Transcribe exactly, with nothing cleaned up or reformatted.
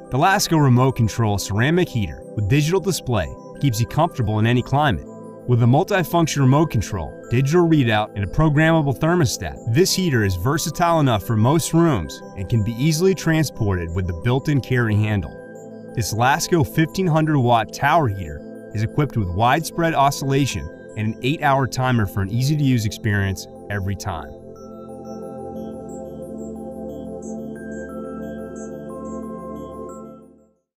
The Lasko remote control ceramic heater with digital display keeps you comfortable in any climate. With a multifunction remote control, digital readout, and a programmable thermostat, this heater is versatile enough for most rooms and can be easily transported with the built-in carry handle. This Lasko fifteen hundred watt tower heater is equipped with widespread oscillation and an eight hour timer for an easy-to-use experience every time.